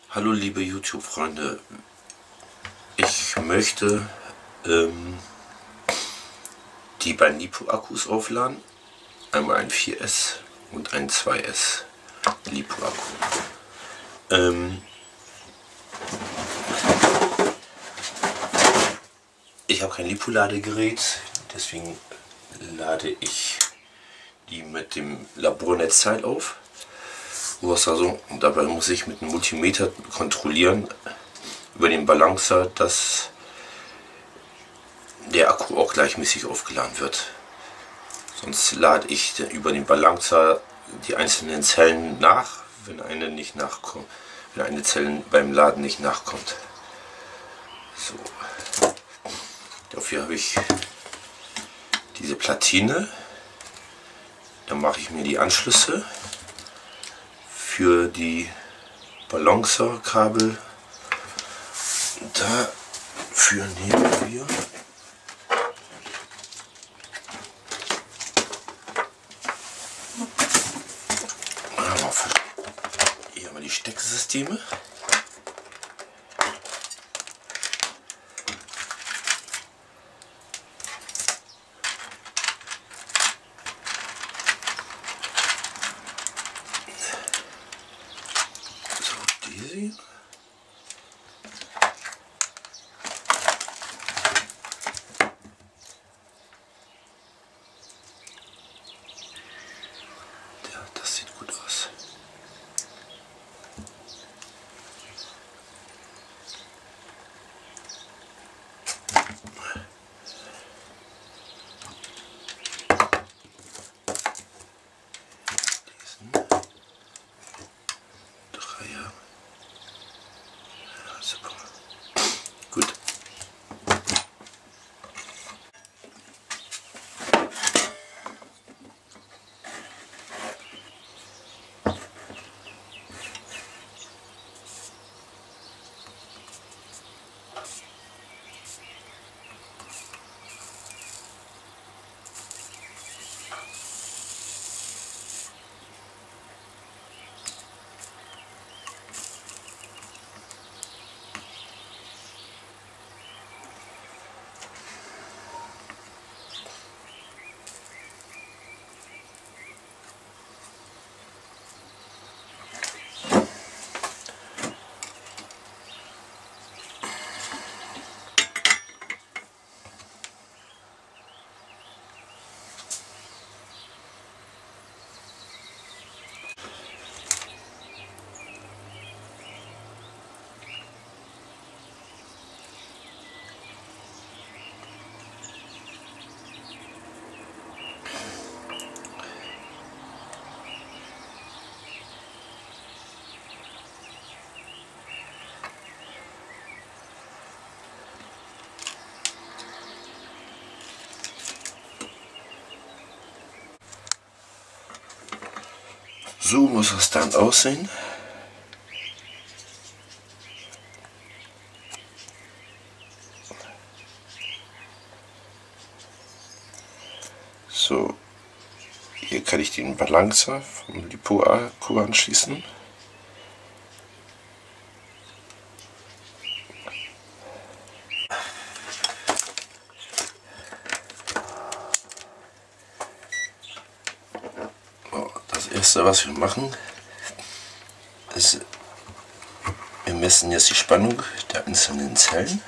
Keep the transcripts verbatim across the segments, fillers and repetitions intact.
Hallo liebe YouTube-Freunde, ich möchte ähm, die beiden LiPo-Akkus aufladen, einmal ein vier S und ein zwei S LiPo-Akku. Ähm, ich habe kein LiPo-Ladegerät, deswegen lade ich die mit dem Labornetzteil auf. Also, und dabei muss ich mit einem Multimeter kontrollieren über den Balancer, dass der Akku auch gleichmäßig aufgeladen wird. Sonst lade ich über den Balancer die einzelnen Zellen nach, wenn eine nicht nachkommt, wenn eine Zelle beim Laden nicht nachkommt. So. Dafür habe ich diese Platine. Dann mache ich mir die Anschlüsse für die Balancer-Kabel. Dafür nehmen wir hier mal die Stecksysteme. Das sieht gut aus. Diesen Dreier. Ja, super. Gut. So muss es dann aussehen. So, hier kann ich den Balancer vom LiPo-Akku anschließen. Das erste, was wir machen, ist, wir messen jetzt die Spannung der einzelnen Zellen.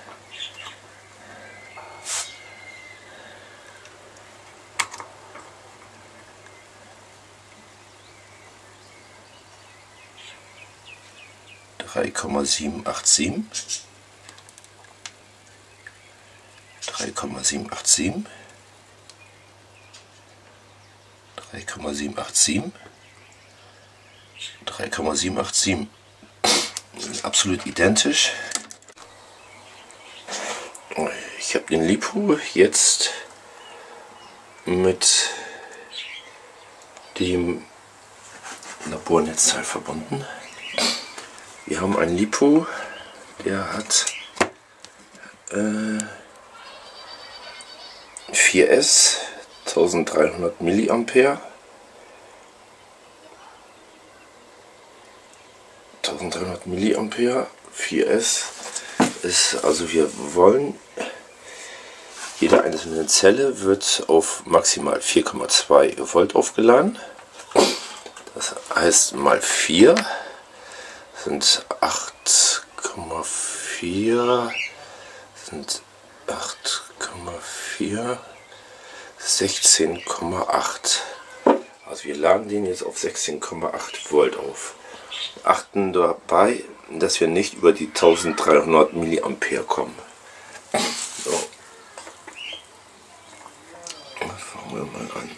drei Komma sieben acht sieben, drei Komma sieben acht sieben, drei Komma sieben acht sieben, drei Komma sieben acht sieben. Absolut identisch. Ich habe den LiPo jetzt mit dem Labornetzteil verbunden. Wir haben einen LiPo, der hat äh, vier S, dreizehnhundert Milliampere, eintausenddreihundert Milliampere, vier S ist, also wir wollen, jede einzelne Zelle wird auf maximal vier Komma zwei Volt aufgeladen. Das heißt mal vier sind acht Komma vier, sind acht Komma vier, sechzehn Komma acht. Also wir laden den jetzt auf sechzehn Komma acht Volt auf. Achten dabei, dass wir nicht über die eintausenddreihundert Milliampere kommen. So. Fangen wir mal an.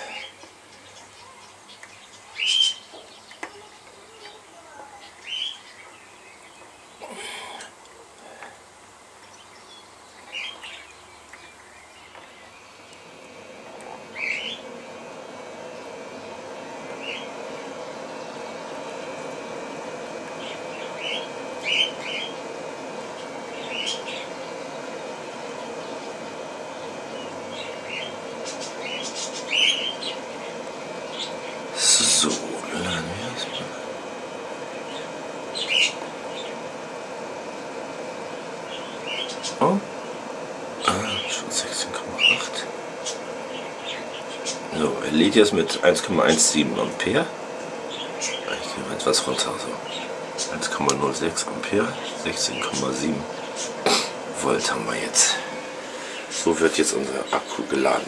So, laden wir das mal. Oh. Ah, schon sechzehn Komma acht. So, er lädt jetzt mit eins Komma siebzehn Ampere. Ich gehe mal etwas runter, so. eins Komma null sechs Ampere, sechzehn Komma sieben Volt haben wir jetzt. So wird jetzt unser Akku geladen.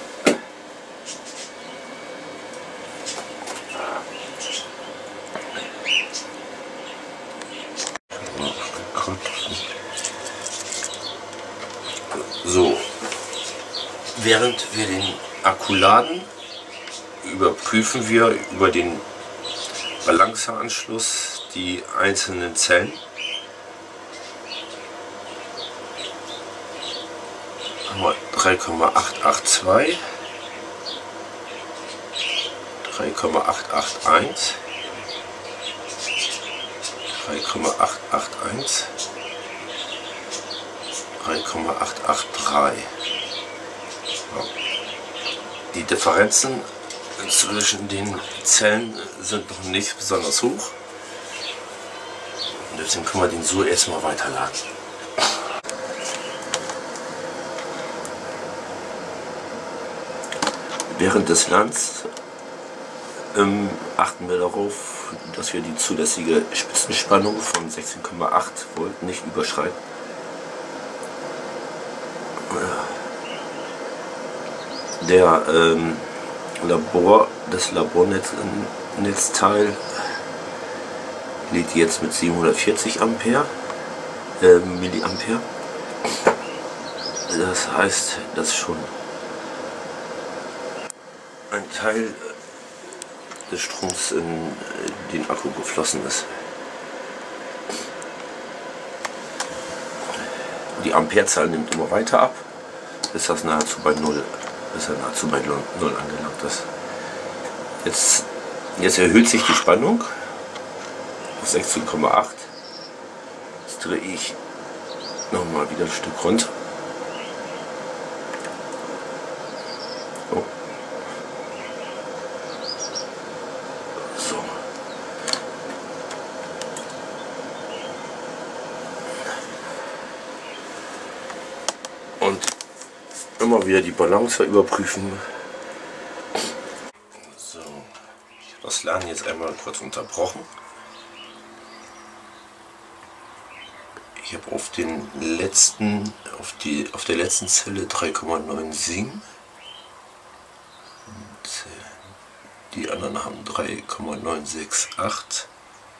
So, während wir den Akku laden, überprüfen wir über den Balanceanschluss die einzelnen Zellen. Haben wir drei Komma acht acht zwei, drei Komma acht acht eins, drei Komma acht acht eins, drei Komma acht acht drei. Die Differenzen zwischen den Zellen sind noch nicht besonders hoch. Und deswegen können wir den so erstmal weiterladen. Während des Ladens ähm, achten wir darauf, dass wir die zulässige Spitzenspannung von sechzehn Komma acht Volt nicht überschreiten. Der ähm, Labor, das Labornetzteil lädt jetzt mit siebenhundertvierzig Ampere, äh, Milliampere. Das heißt, dass schon ein Teil des Stroms in den Akku geflossen ist. Die Amperezahl nimmt immer weiter ab, bis das nahezu bei null, bis er nahezu bei null angelangt ist. Jetzt, jetzt erhöht sich die Spannung auf sechzehn Komma acht. Jetzt drehe ich nochmal wieder ein Stück runter. Oh. So. Und immer wieder die Balance überprüfen. So, ich habe das Laden jetzt einmal kurz unterbrochen. Ich habe auf den letzten, auf die, auf der letzten Zelle drei Komma sieben. Und die anderen haben drei Komma neun sechs acht.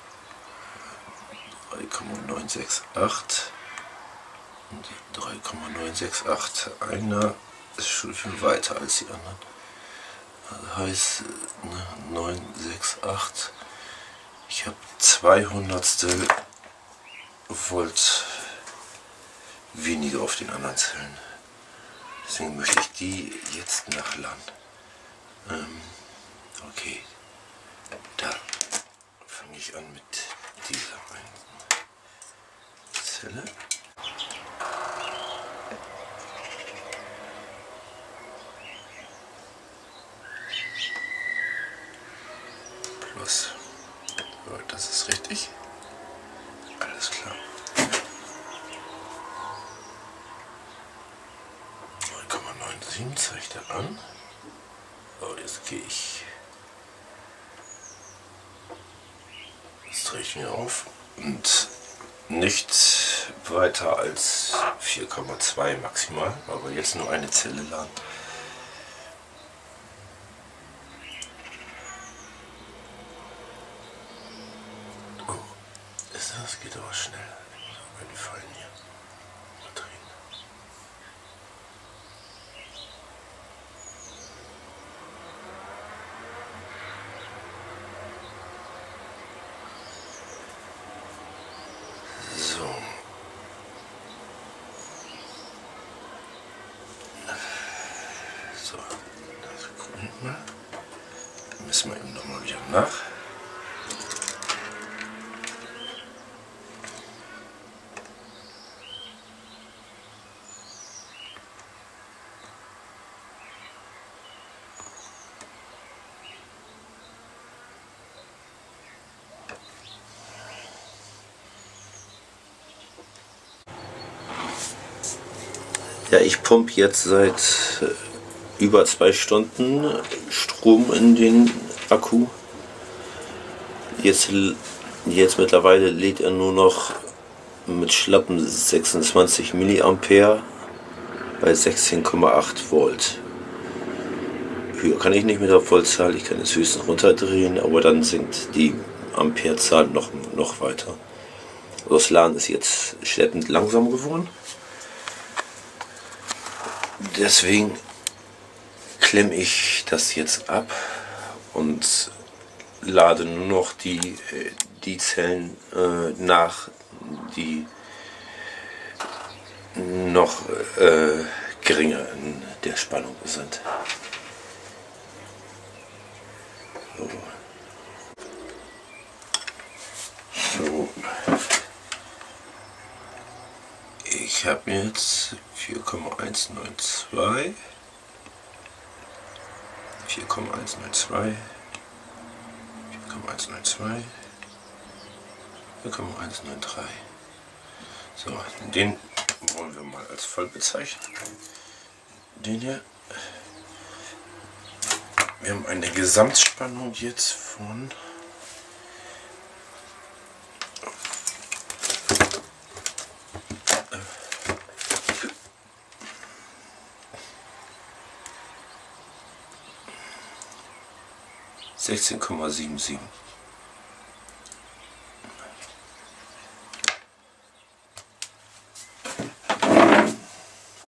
drei Komma neun sechs acht. Und drei Komma neun sechs acht. Einer ist schon viel weiter als die anderen. Das heißt ne, neun sechs acht. Ich habe zwei Hundertstel Volt weniger auf den anderen Zellen. Deswegen möchte ich die jetzt nachladen. Ähm, okay. Da fange ich an mit dieser einen Zelle. Plus. Das ist richtig. sieben zeigt er an. So, jetzt gehe ich. Jetzt drehe ich mir auf und nicht weiter als vier Komma zwei maximal, aber jetzt nur eine Zelle lang. Oh, das geht aber schnell. Ich muss aber fallen hier. Mal drehen. So. So, das gucken wir mal. Dann müssen wir eben noch mal wieder nach. Ja, ich pumpe jetzt seit äh, über zwei Stunden Strom in den Akku. Jetzt, jetzt mittlerweile lädt er nur noch mit schlappen sechsundzwanzig Milliampere bei sechzehn Komma acht Volt. Höher kann ich nicht mit der Vollzahl, ich kann es höchstens runterdrehen, aber dann sinkt die Amperezahl noch, noch weiter. Das Laden ist jetzt schleppend langsam geworden. Deswegen klemme ich das jetzt ab und lade nur noch die, die Zellen äh, nach, die noch äh, geringer in der Spannung sind. So. So. Ich habe jetzt vier Komma eins neun zwei, vier Komma eins neun zwei, vier Komma eins neun zwei, vier Komma eins neun drei. So, den wollen wir mal als voll bezeichnen. Den hier. Wir haben eine Gesamtspannung jetzt von sechzehn Komma sieben sieben.